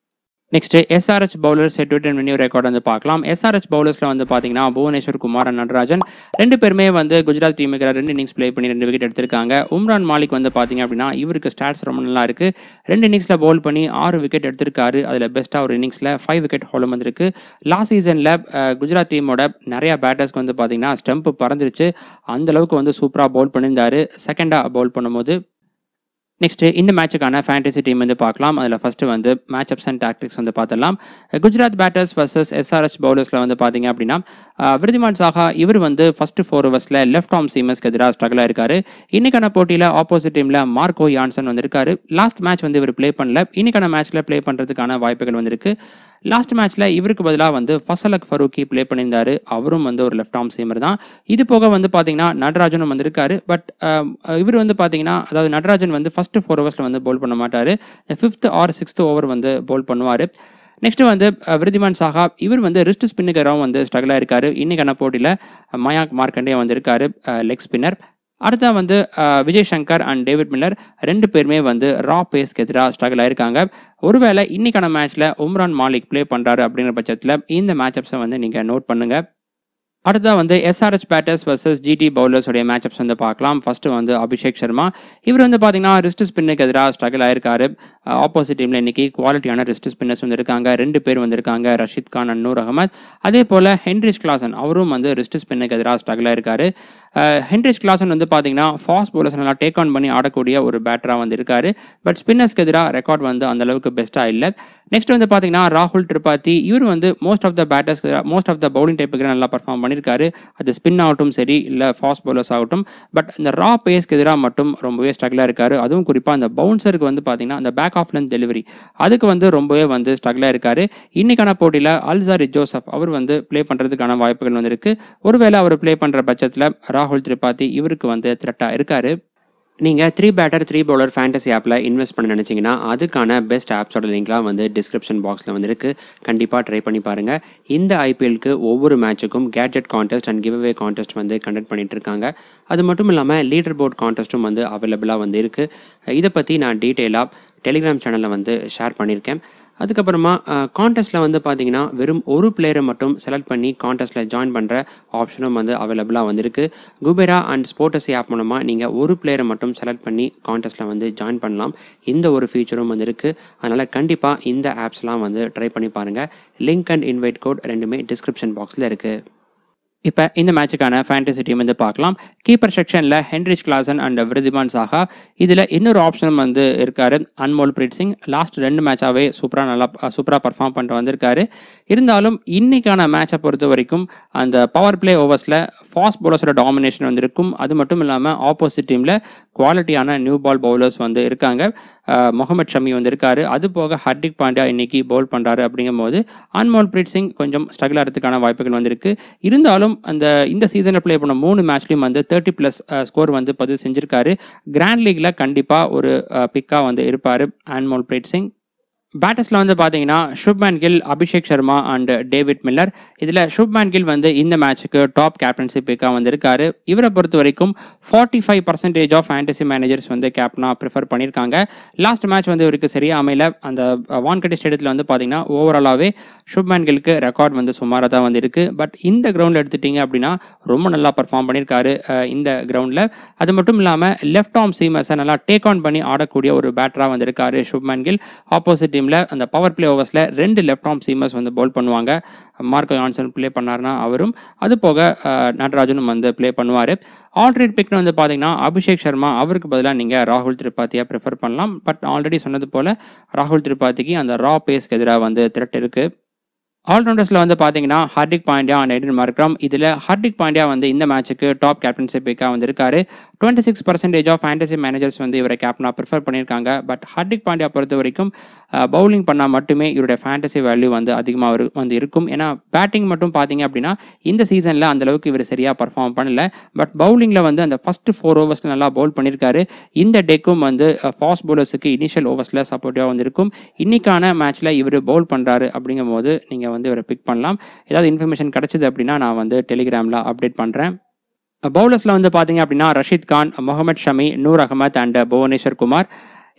Next SRH bowlers head to head venue record வந்து பார்க்கலாம். எஸ்ஆர்ஹெச் பவுலர்ஸ்ல வந்து பார்த்தீங்கன்னா புவனேஸ்வர் குமார் அண்ட் நடராஜன் ரெண்டு பேருமே வந்து குஜராத் டீமுக்கு ரெண்டு இன்னிங்ஸ் ப்ளே பண்ணி ரெண்டு விக்கெட் எடுத்திருக்காங்க. உம்ரான் மாலிக் வந்து பார்த்தீங்க அப்படின்னா இவருக்கு ஸ்டாட்ஸ் ரொம்ப நல்லா இருக்கு. ரெண்டு இன்னிங்ஸ்ல பவுல் பண்ணி ஆறு விக்கெட் எடுத்திருக்காரு. அதில் பெஸ்ட்டாக ஒரு இன்னிங்ஸ்ல ஃபைவ் விக்கெட் ஹோலும் வந்திருக்கு. லாஸ்ட் சீசனில் குஜராத் டீமோட நிறைய பேட்டர்ஸ்க்கு வந்து பார்த்தீங்கன்னா ஸ்டம்ப் பறந்துருச்சு. அந்த அளவுக்கு வந்து சூப்பராக பவுல் பண்ணியிருந்தாரு செகண்டாக பவுல் பண்ணும்போது. நெக்ஸ்ட் இந்த மேட்சுக்கான ஃபேண்டசி டீம் வந்து பார்க்கலாம். அதில் ஃபர்ஸ்ட் வந்து மேட்ச் அப்ஸ் அண்ட் டாக்டிக்ஸ் வந்து பார்த்துடலாம். குஜராத் பேட்டர்ஸ் வர்சஸ் எஸ்ஆர்ஹெச் பவுலர்ஸில் வந்து பார்த்தீங்க அப்படின்னா விருதிமான் சாஹா இவர் வந்து ஃபர்ஸ்ட் ஃபோர் ஓவர்ஸில் லெஃப்ட் ஆர்ம் சீமர்ஸ்க்கு எதிராக ஸ்ட்ரகிளாக இருக்காரு. இன்னைக்கான போட்டியில் ஆப்போசிட் டீமில் மார்க்கோ யான்சன் வந்திருக்காரு. லாஸ்ட் மேட்ச் வந்து இவர் ப்ளே பண்ணல. இன்னைக்கான மேட்ச்சில் ப்ளே பண்ணுறதுக்கான வாய்ப்புகள் வந்திருக்கு. லாஸ்ட் மேட்ச்சில் இவருக்கு பதிலாக வந்து ஃபசலக் ஃபரூக்கி ப்ளே பண்ணியிருந்தாரு. அவரும் வந்து ஒரு லெஃப்ட் ஆர்ம் சீமர் தான். இது போக வந்து பார்த்தீங்கன்னா நடராஜனும் வந்திருக்காரு. பட் இவர் வந்து பார்த்தீங்கன்னா அதாவது நடராஜன் வந்து ஃபர்ஸ்ட் ஃபோர் ஓவர்ஸில் வந்து பவுல் பண்ண மாட்டார். ஃபிஃப்த் ஆர் சிக்ஸ்த் ஓவர் வந்து பவுல் பண்ணுவார். நெக்ஸ்ட் வந்து விருதிமான் சாஹா இவர் வந்து ரிஸ்ட் ஸ்பின்னுக்கராகவும் வந்து ஸ்ட்ரகிளாக இருக்காரு. இன்னைக்கான போட்டியில் மயாங்க் மார்க்கண்டே வந்திருக்காரு லெக் ஸ்பின்னர். அடுத்தா வந்து Vijay Shankar and David Miller ரெண்டு பேருமே வந்து ரா பேஸ்க்கு எதிராக ஸ்ட்ரகிள் ஆயிருக்காங்க. ஒருவேளை இன்னைக்கான மேட்ச்ல உம்ரான் மாலிக் ப்ளே பண்றாரு அப்படிங்கிற பட்சத்தில் இந்த மேட்சப்ஸை வந்து நீங்க நோட் பண்ணுங்க. அடுத்தா வந்து SRH batters versus GT bowlers உடைய மேட்சப்ஸ் வந்து பார்க்கலாம். ஃபர்ஸ்ட் வந்து அபிஷேக் சர்மா இவர் வந்து பார்த்தீங்கன்னா ரிஸ்ட் ஸ்பின்னுக்கு எதிராக ஸ்ட்ரகிள் ஆயிருக்காரு. ஆப்போசிட் டீம்ல இன்னைக்கு குவாலிட்டியான ரிஸ்ட் ஸ்பின்னர்ஸ் வந்து இருக்காங்க. ரெண்டு பேர் வந்திருக்காங்க, ரஷீத் கான் அண்ட் நூர் அகமத். அதே போல ஹென்ரிச் கிளாசன் அவரும் வந்து ரிஸ்ட் ஸ்பின்னுக்கு எதிராக ஸ்ட்ரகிள் ஆயிருக்காரு. ஹென்ரிச் கிளாசன் வந்து பார்த்தீங்கன்னா ஃபாஸ்ட் பவுலர்ஸ் நல்லா டேக் ஆன் பண்ணி ஆடக்கூடிய ஒரு பேட்டராக வந்து இருக்காரு. பட் ஸ்பின்னர்ஸ்க்கு எதிராக ரெக்கார்ட் வந்து அந்த அளவுக்கு பெஸ்ட்டாக இல்லை. நெக்ஸ்ட் வந்து பார்த்தீங்கன்னா ராகுல் திரிபாதி இவர் வந்து most of the batters most of the bowling டைப்புக்கு நல்லா பர்ஃபார்ம் பண்ணியிருக்காரு. அது ஸ்பின் ஆகட்டும் சரி இல்லை ஃபாஸ்ட் பவுலர்ஸ் ஆகட்டும். பட் இந்த ரா பேஸ்க்கு எதிராக மட்டும் ரொம்பவே ஸ்ட்ரகிளாக இருக்காரு. அதுவும் குறிப்பாக அந்த பவுன்சருக்கு வந்து பார்த்தீங்கன்னா அந்த பேக் ஆஃப் லென்த் டெலிவரி அதுக்கு வந்து ரொம்பவே வந்து ஸ்ட்ரகிளாக இருக்காரு. இன்னைக்கான போட்டியில் அல்சாரி ஜோசப் அவர் வந்து ப்ளே பண்ணுறதுக்கான வாய்ப்புகள் வந்து இருக்கு. ஒருவேளை அவர் ப்ளே பண்ணுற பட்சத்தில் ராகுல் திரிபாதி இவருக்கு வந்து த்ரெட்டாக இருக்காரு. நீங்கள் three batter three bowler fantasy ஆப்பில் இன்வெஸ்ட் பண்ண நினச்சிங்கன்னா அதுக்கான பெஸ்ட் ஆப்ஸோட லிங்க்லாம் வந்து டிஸ்கிரிப்ஷன் பாக்ஸில் வந்து இருக்குது. கண்டிப்பாக ட்ரை பண்ணி பாருங்கள். இந்த ஐபிஎல்க்கு ஒவ்வொரு மேட்சுக்கும் gadget contest and give away contest வந்து கண்டக்ட் பண்ணிட்டு இருக்காங்க. அது மட்டும் இல்லாமல் லீடர் போர்ட் கான்டெஸ்ட்டும் வந்து அவைலபிளாக வந்து இருக்குது. இதை பற்றி நான் டீட்டெயிலாக டெலிகிராம் சேனலில் வந்து ஷேர் பண்ணியிருக்கேன். அதுக்கப்புறமா கான்டெஸ்ட்டில் வந்து பார்த்தீங்கன்னா வெறும் ஒரு பிளேயரை மட்டும் செலக்ட் பண்ணி கான்டெஸ்ட்டில் ஜாயின் பண்ணுற ஆப்ஷனும் வந்து அவைலபிளாக வந்திருக்கு. குபேரா அண்ட் ஸ்போர்ட்ஸி ஆப் மூலமாக நீங்கள் ஒரு பிளேயரை மட்டும் செலக்ட் பண்ணி கான்டெஸ்ட்டில் வந்து ஜாயின் பண்ணலாம். இந்த ஒரு ஃபீச்சரும் வந்து இருக்குது. அதனால் கண்டிப்பாக இந்த ஆப்ஸ்லாம் வந்து ட்ரை பண்ணி பாருங்கள். லிங்க் அண்ட் இன்வைட் கோட் ரெண்டுமே டிஸ்கிரிப்ஷன் பாக்ஸில் இருக்குது. இப்போ இந்த மேட்சுக்கான ஃபேண்டசி டீம் வந்து பார்க்கலாம். கீப்பர் செக்ஷனில் Heinrich Klaasen and Wriddhiman Saha. இதில் இன்னொரு ஆப்ஷனும் வந்து இருக்காரு அன்மோல் பிரீத் சிங். லாஸ்ட் ரெண்டு மேட்சாகவே சூப்பராக நல்லா சூப்பராக பர்ஃபார்ம் பண்ணிட்டு வந்திருக்காரு. இருந்தாலும் இன்னைக்கான மேட்சை பொறுத்த வரைக்கும் அந்த பவர் பிளே ஓவர்ஸில் ஃபாஸ்ட் பவுலர்ஸோட டாமினேஷன் வந்து இருக்கும். அது மட்டும் இல்லாமல் ஆப்போசிட் டீமில் குவாலிட்டியான நியூ பால் பவுலர்ஸ் வந்து இருக்காங்க. முகமது ஷமி வந்து இருக்காரு. அது போக ஹர்திக் பாண்டியா இன்னைக்கு பவுல் பண்ணுறாரு. அப்படிங்கும் போது அன்மோல் பிரீத் சிங் கொஞ்சம் ஸ்ட்ரகிள் ஆகிறதுக்கான வாய்ப்புகள் வந்திருக்கு. இருந்தாலும் அந்த இந்த சீசனில் ப்ளே பண்ண மூணு மேட்ச்லையும் வந்து தேர்ட்டி பிளஸ் ஸ்கோர் வந்து பதிவு செஞ்சிருக்காரு. கிராண்ட் லீக்ல கண்டிப்பாக ஒரு பிக்காக வந்து இருப்பார் அன்மோல் பிரீத் சிங். பேட்டர்ஸில் வந்து பார்த்தீங்கன்னா Shubman Gill, Abhishek Sharma and David Miller. இதில் சுப்மன் கில் வந்து இந்த மேட்சுக்கு டாப் கேப்டன்சி பிக்காக வந்திருக்காரு. இவரை பொறுத்த வரைக்கும் forty five percentage of fantasy managers வந்து கேப்டனாக ப்ரிஃபர் பண்ணியிருக்காங்க. லாஸ்ட் மேட்ச் வந்து இவருக்கு சரியாக அமையல. அந்த வான்கடே ஸ்டேடியத்தில் வந்து பார்த்தீங்கன்னா ஓவராலாகவே சுப்மன் கில்க்கு ரெக்கார்ட் வந்து சுமாராக தான் வந்து இருக்குது. பட் இந்த கிரவுண்டில் எடுத்துட்டிங்க அப்படின்னா ரொம்ப நல்லா பர்ஃபார்ம் பண்ணியிருக்காரு இந்த கிரவுண்டில். அது மட்டும் இல்லாமல் லெஃப்ட் ஆர்ம் சீமர்ஸை நல்லா டேக் ஆன் பண்ணி ஆடக்கூடிய ஒரு பேட்டராக வந்திருக்காரு சுப்மன் கில். ஆப்போசிட் அந்த பவர் பிளே ஓவர்ஸ்ல ரெண்டு லெஃப்ட் ஆர்ம் சீமர்ஸ் வந்து பவுல் பண்ணுவாங்க. மார்க்கோ யான்சன் பிளே பண்ணாருன்னா அவரும், அது போக நடராஜனும் வந்து பிளே பண்ணுவார். ஆல்ரெடி பிக்னு வந்து பார்த்தீங்கன்னா அபிஷேக் சர்மா அவருக்கு பதிலாக நீங்கள் ராகுல் திரிபாதியை ப்ரிஃபர் பண்ணலாம். பட் ஆல்ரெடி சொன்னது போல் ராகுல் திரிபாதிக்கு அந்த ரா பேஸ்க்கு எதிராக வந்து த்ரெட் இருக்குது. ஆல்ரவுண்டர்ஸில் வந்து பார்த்தீங்கன்னா Hardik Pandya and Aiden Markram. இதில் ஹர்திக் பாண்டியா வந்து இந்த மேட்சுக்கு டாப் கேப்டன்சி பிக்காக வந்திருக்காரு. Twenty six percentage of fantasy managers வந்து இவரை கேப்டனாக ப்ரிஃபர் பண்ணியிருக்காங்க. பட் ஹர்திக் பாண்டியா பொறுத்த வரைக்கும் பவுலிங் பண்ணால் மட்டுமே இவருடைய ஃபேண்டசி வேல்யூ வந்து அதிகமாக வந்து இருக்கும். ஏன்னா பேட்டிங் மட்டும் பார்த்தீங்க அப்படின்னா இந்த சீசனில் அந்தளவுக்கு இவர் சரியாக பர்ஃபார்ம் பண்ணல. பட் பவுலிங்கில் வந்து அந்த ஃபர்ஸ்ட் ஃபோர் ஓவர்ஸில் நல்லா பவுல் பண்ணியிருக்காரு. இந்த டெக்கும் வந்து ஃபாஸ்ட் பவுலர்ஸுக்கு இனிஷியல் ஓவர்ஸில் சப்போர்ட்டிவாக வந்திருக்கும். இன்னைக்கான மேட்ச்சில் இவர் பவுல் பண்ணுறாரு அப்படிங்கும் போது நீங்கள் வந்து இவரை பிக் பண்ணலாம். ஏதாவது இன்ஃபர்மேஷன் கிடைச்சது அப்படின்னா நான் வந்து டெலிகிராமில் அப்டேட் பண்ணுறேன். பவுலர்ஸில் வந்து பார்த்தீங்க அப்படின்னா ரஷீத் கான், முகமது ஷமி, நூர் அகமத் அண்ட் புவனேஸ்வர் குமார்.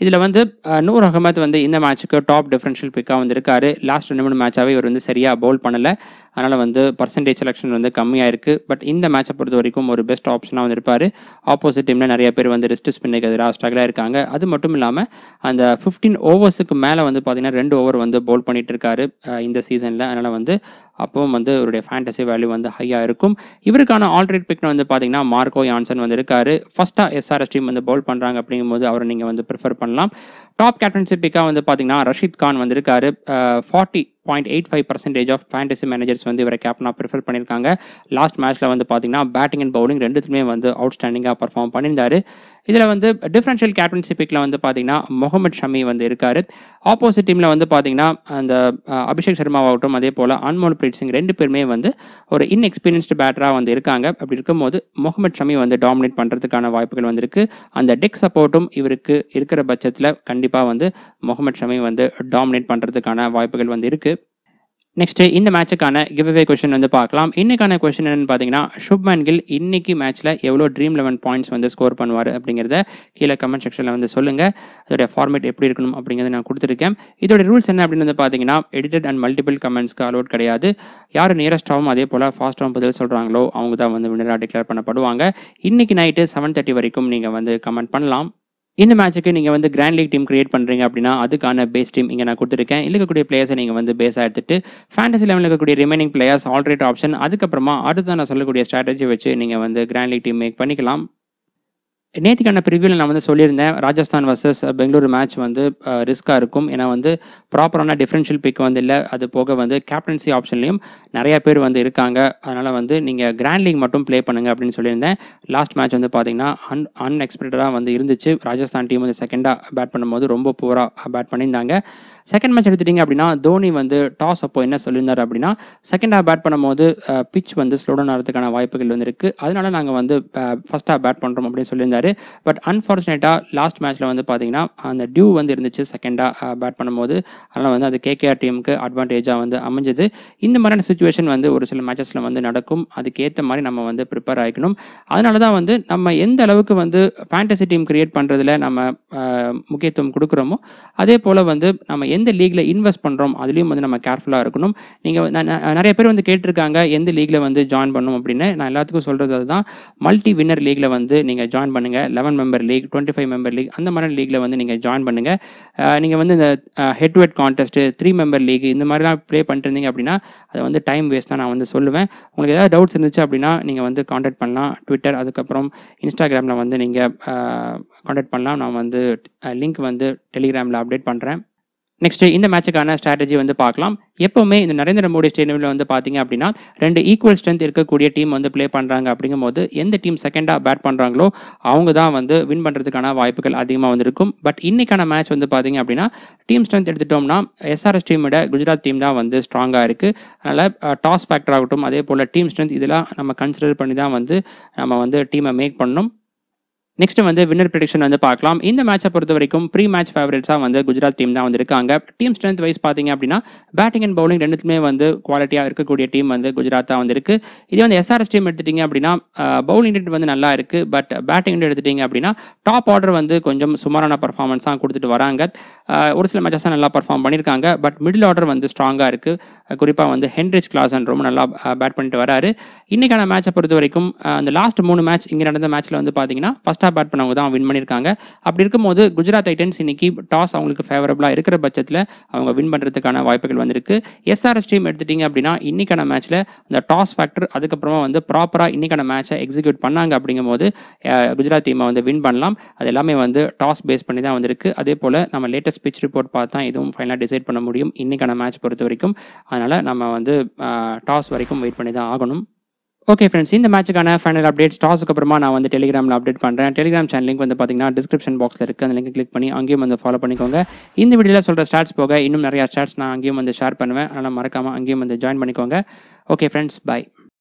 இதில் வந்து நூர் அகமத் வந்து இந்த மேட்ச்சுக்கு டாப் டிஃபரன்ஷியல் பிக்காக வந்திருக்காரு. லாஸ்ட் ரெண்டு மூணு மேட்சாகவே இவர் வந்து சரியாக பவுல் பண்ணலை, அதனால் வந்து பர்சன்டேஜ் செலெக்ஷன் வந்து கம்மியாக இருக்குது. பட் இந்த மேட்சை பொறுத்த வரைக்கும் ஒரு பெஸ்ட் ஆப்ஷனாக வந்து இருப்பார். ஆப்போசிட் டீமில் நிறைய பேர் வந்து ரிஸ்ட் ஸ்பின்னுக்கு எதிராக ஸ்ட்ரகிளாக இருக்காங்க. அது மட்டும் இல்லாமல் அந்த ஃபிஃப்டீன் ஓவர்ஸுக்கு மேலே வந்து பார்த்திங்கன்னா ரெண்டு ஓவர் வந்து பவுல் பண்ணிட்டு இருக்காரு இந்த சீசனில். அதனால் வந்து அப்பவும் வந்து இவருடைய ஃபேண்டசி வேல்யூ வந்து ஹையாக இருக்கும். இவருக்கான ஆல்ரெட் பிக்னு வந்து பார்த்தீங்கன்னா மார்க்கோ யான்சன் வந்து இருக்காரு. ஃபர்ஸ்ட்டாக எஸ்ஆர்எஸ் டீம் வந்து பவுல் பண்ணுறாங்க அப்படிங்கும்போது அவரை நீங்கள் வந்து ப்ரிஃபர் பண்ணலாம். டாப் கேப்டன்ஷிப் பிக்காக வந்து பார்த்தீங்கன்னா ரஷீத் கான் வந்திருக்காரு. Forty point eight five percentage of fantasy managers வந்து இவரை கேப்டனாக ப்ரிஃபர் பண்ணியிருக்காங்க. லாஸ்ட் மேட்ச்சில் வந்து பார்த்தீங்கன்னா பேட்டிங் அண்ட் பவுலிங் ரெண்டுத்துமே வந்து அவுட்ஸ்டாண்டிங்காக பர்ஃபார்ம் பண்ணியிருந்தாரு. இதில் வந்து டிஃபரன்ஷியல் கேப்டன்ஷிப் பிக்கில் வந்து பார்த்தீங்கன்னா முகமது ஷமி வந்து இருக்கார். ஆப்போசிட் டீமில் வந்து பார்த்தீங்கன்னா அந்த அபிஷேக் சர்மாவாகட்டும் அதே போல் அன்மோல் பிரீத் சிங் ரெண்டு பேருமே வந்து ஒரு இன்எக்ஸ்பீரியன்ஸ்டு பேட்டராக வந்து இருக்காங்க. அப்படி இருக்கும்போது முகமது ஷமி வந்து டாமினேட் பண்ணுறதுக்கான வாய்ப்புகள் வந்திருக்கு. அந்த டெக் சப்போர்ட்டும் இவருக்கு இருக்கிற பட்சத்தில் கண்டிப்பாக வந்து முகமது ஷமி வந்து டாமினேட் பண்ணுறதுக்கான வாய்ப்புகள் வந்து இருக்குது. நெக்ஸ்ட்டு இந்த மேட்சுக்கான கிவ்அவே கொஸ்டின் வந்து பார்க்கலாம். இன்றைக்கான கொஸ்டின் என்னென்னு பார்த்தீங்கன்னா, சுப்மன் கில் இன்னைக்கு மேட்ச்சில் எவ்வளோ ட்ரீம் லெவன் பாயிண்ட்ஸ் வந்து ஸ்கோர் பண்ணுவார் அப்படிங்கிறத கீழே கமெண்ட் செக்ஷனில் வந்து சொல்லுங்கள். அதோடைய ஃபார்மேட் எப்படி இருக்கணும் அப்படிங்கிறத நான் கொடுத்துருக்கேன். இதோட ரூல்ஸ் என்ன அப்படின்னு வந்து பார்த்தீங்கன்னா, எடிட்டட் அண்ட் மல்டிபிள் கமெண்ட்ஸ்க்கு அலோட் கிடையாது. யார் நியரஸ்டாகவும் அதே போல் ஃபாஸ்ட்டாகவும் பதில் சொல்கிறாங்களோ அவங்க தான் வந்து வினராக டிக்ளேர் பண்ணப்படுவாங்க. இன்றைக்கி நைட்டு செவன் தேர்ட்டி வரைக்கும் நீங்கள் வந்து கமெண்ட் பண்ணலாம். இந்த மேட்சுக்கு நீங்கள் வந்து கிராண்ட் லீக் டீம் கிரியேட் பண்ணுறீங்க அப்படின்னா அதுக்கான பேஸ் டீம் இங்கே நான் கொடுத்துருக்கேன். இருக்கக்கூடிய பிளேயர்ஸை நீங்கள் வந்து பேஸாக எடுத்துட்டு ஃபேண்டசி லெவலில் இருக்கக்கூடிய ரிமைனிங் பிளேயர்ஸ் ஆல்ரெட் ஆப்ஷன் அதுக்கப்புறமா அடுத்து நான் சொல்லக்கூடிய ஸ்ட்ராட்டஜி வச்சு நீங்கள் வந்து கிராண்ட் லீக் டீம் மேக் பண்ணிக்கலாம். நேற்றுக்கான ப்ரிவியூவில் நான் வந்து சொல்லியிருந்தேன் ராஜஸ்தான் வர்சஸ் பெங்களூரு மேட்ச் வந்து ரிஸ்க்காக இருக்கும். ஏன்னா வந்து ப்ராப்பரான டிஃபரன்ஷியல் பிக் வந்து இல்லை, அது போக வந்து கேப்டன்சி ஆப்ஷன்லேயும் நிறையா பேர் வந்து இருக்காங்க. அதனால் வந்து நீங்கள் கிராண்ட் லீக் மட்டும் ப்ளே பண்ணுங்கள் அப்படின்னு சொல்லியிருந்தேன். லாஸ்ட் மேட்ச் வந்து பார்த்தீங்கன்னா அன் அன்எக்ஸ்பெக்டடாக வந்து இருந்துச்சு. ராஜஸ்தான் டீம் வந்து செகண்டாக பேட் பண்ணும்போது ரொம்ப புவராக பேட் பண்ணியிருந்தாங்க. செகண்ட் மேட்ச் எடுத்துட்டிங்க அப்படின்னா தோனி வந்து டாஸ் அப்போ என்ன சொல்லியிருந்தார் அப்படின்னா, செகண்டாக பேட் பண்ணும்போது பிச் வந்து ஸ்லோ டவுன் ஆகிறதுக்கான வாய்ப்புகள் வந்து இருக்குது, அதனால நாங்கள் வந்து ஃபஸ்ட்டாக பேட் பண்ணுறோம் அப்படின்னு சொல்லியிருந்தாரு. பட் அன்ஃபார்ச்சுனேட்டாக லாஸ்ட் மேட்ச்சில் வந்து பார்த்தீங்கன்னா அந்த டியூ வந்து இருந்துச்சு செகண்டாக பேட் பண்ணும்போது. அதனால் வந்து அது கேகேஆர் டீமுக்கு அட்வான்டேஜாக வந்து அமைஞ்சது. இந்த மாதிரியான சுச்சுவேஷன் வந்து ஒரு சில மேட்சஸில் வந்து நடக்கும். அதுக்கேற்ற மாதிரி நம்ம வந்து ப்ரிப்பேர் ஆகிக்கணும். அதனால தான் வந்து நம்ம எந்த அளவுக்கு வந்து ஃபேண்டசி டீம் கிரியேட் பண்ணுறதுல நம்ம முக்கியத்துவம் கொடுக்குறோமோ அதே போல் வந்து நம்ம எந்த லீகில் இன்வெஸ்ட் பண்ணுறோம் அதுலேயும் வந்து நம்ம கேர்ஃபுல்லாக இருக்கணும். நீங்கள் நிறைய பேர் வந்து கேட்டிருக்காங்க எந்த லீகில் வந்து ஜாயின் பண்ணணும் அப்படின்னு. நான் எல்லாத்துக்கும் சொல்கிறது அதுதான், மல்டி வின்னர் லீகில் வந்து நீங்கள் ஜாயின் பண்ணுங்கள். Eleven member league, twenty five member league அந்த மாதிரி லீகில் வந்து நீங்கள் ஜாயின் பண்ணுங்கள். நீங்கள் வந்து இந்த head to head contest three member league இந்த மாதிரிலாம் ப்ளே பண்ணிருந்தீங்க அப்படின்னா அதை வந்து டைம் வேஸ்ட் தான் நான் வந்து சொல்லுவேன். உங்களுக்கு ஏதாவது டவுட்ஸ் இருந்துச்சு அப்படின்னா நீங்கள் வந்து கான்டாக்ட் பண்ணலாம். ட்விட்டர் அதுக்கப்புறம் இன்ஸ்டாகிராமில் வந்து நீங்கள் கான்டாக்ட் பண்ணலாம். நான் வந்து லிங்க் வந்து டெலிகிராமில் அப்டேட் பண்ணுறேன். நெக்ஸ்ட்டு இந்த மேட்சுக்கான ஸ்ட்ராட்டஜி வந்து பார்க்கலாம். எப்போவுமே இந்த நரேந்திர மோடி ஸ்டேடியமில் வந்து பார்த்தீங்க அப்படின்னா ரெண்டு ஈக்குவல் ஸ்ட்ரென்த் இருக்கக்கூடிய டீம் வந்து ப்ளே பண்ணுறாங்க. அப்படிங்கும்போது எந்த டீம் செகண்டாக பேட் பண்ணுறாங்களோ அவங்க தான் வந்து வின் பண்ணுறதுக்கான வாய்ப்புகள் அதிகமாக வந்திருக்கும். பட் இன்றைக்கான மேட்ச் வந்து பார்த்தீங்க அப்படின்னா டீம் ஸ்ட்ரென்த் எடுத்துட்டோம்னா எஸ்ஆர்எஸ் டீமோட குஜராத் டீம் தான் வந்து ஸ்ட்ராங்காக இருக்குது. அதனால் டாஸ் ஃபேக்டர் ஆகட்டும் அதே போல் டீம் ஸ்ட்ரென்த் இதெல்லாம் நம்ம கன்சிடர் பண்ணி தான் வந்து நம்ம வந்து டீமை மேக் பண்ணணும். நெக்ஸ்ட் வந்து வின்னர் ப்ரெடிக்ஷன் வந்து பார்க்கலாம். இந்த மேட்சை பொறுத்த வரைக்கும் ப்ரீ மேட்ச் ஃபேவரட்ஸாக வந்து குஜராத் டீம் தான் வந்து இருக்காங்க. டீம் ஸ்ட்ரென்த் வைஸ் பார்த்தீங்க அப்படின்னா பேட்டிங் அண்ட் பவுலிங் ரெண்டுத்துமே வந்து குவாலிட்டியாக இருக்கக்கூடிய டீம் வந்து குஜராத் தான் வந்து இருக்குது. இதே வந்து எஸ்ஆர்எஸ் டீம் எடுத்துட்டிங்க அப்படின்னா பவுலிங் யூனிட் வந்து நல்லா இருக்குது. பட் பேட்டிங் யூனிட் எடுத்துட்டிங்க அப்படின்னா டாப் ஆர்டர் வந்து கொஞ்சம் சுமாரான பர்ஃபார்மன்ஸ் தான் கொடுத்துட்டு வராங்க. ஒரு சில மேட்சஸ் நல்லா பர்ஃபார்ம் பண்ணியிருக்காங்க. பட் மிடில் ஆர்டர் வந்து ஸ்ட்ராங்காக இருக்குது. குறிப்பாக வந்து ஹென்ரிச் கிளாசன் ரொம்ப நல்லா பேட் பண்ணிட்டு வராரு. இன்றைக்கான மேட்சை பொறுத்த வரைக்கும் அந்த லாஸ்ட் மூணு மேட்ச் இங்கே நடந்த மேட்ச்சில் வந்து பார்த்தீங்கன்னா ஃபஸ்ட்டாக பேட் பண்ணவங்க தான் வின் பண்ணியிருக்காங்க. அப்படி இருக்கும்போது குஜராத் டைட்டன்ஸ் இன்னைக்கு டாஸ் அவங்களுக்கு ஃபேவரபுளாக இருக்கிற பட்சத்தில் அவங்க வின் பண்ணுறதுக்கான வாய்ப்புகள் வந்திருக்கு. எஸ்ஆர்எஸ் டீம் எடுத்துட்டிங்க அப்படின்னா இன்றைக்கான மேட்ச்சில் அந்த டாஸ் ஃபேக்டர் அதுக்கப்புறமா வந்து ப்ராப்பராக இன்றைக்கான மேட்சை எக்ஸிக்யூட் பண்ணாங்க. அப்படிங்கும்போது குஜராத் டீமை வந்து வின் பண்ணலாம். அது எல்லாமே வந்து டாஸ் பேஸ் பண்ணி தான் வந்திருக்கு. அதே போல் நம்ம லேட்டஸ்ட் பிச் ரிப்போர்ட் பார்த்தா இதுவும் ஃபைனலாக டிசைட் பண்ண முடியும் இன்றைக்கான மேட்ச் பொறுத்த வரைக்கும். அதனால் நம்ம வந்து டாஸ் வரைக்கும் வெயிட் பண்ணி தான் ஆகணும். ஓகே ஃப்ரெண்ட்ஸ், இந்த மேட்சுக்கான ஃபைனல் அப்டேட்ஸ் டாஸுக்கு அப்புறமா நான் வந்து டெலிகிராமில் அப்டேட் பண்ணுறேன். டெலிகிராம் சேனல் லிங்க் வந்து பார்த்தீங்கன்னா டிஸ்கிரிப்ஷன் பாக்ஸில் இருக்குது. அந்த லிங்க் கிளிக் பண்ணி அங்கேயும் வந்து ஃபாலோ பண்ணிக்கோங்க. இந்த வீடியோவில் சொல்கிற ஸ்டாட்ஸ் போக இன்னும் நிறையா ஸ்டாட்ஸ் நான் அங்கேயும் வந்து ஷேர் பண்ணுவேன். அதனால் மறக்காமல் அங்கேயும் வந்து ஜாயின் பண்ணிக்கோங்க. ஓகே ஃப்ரெண்ட்ஸ், பாய்.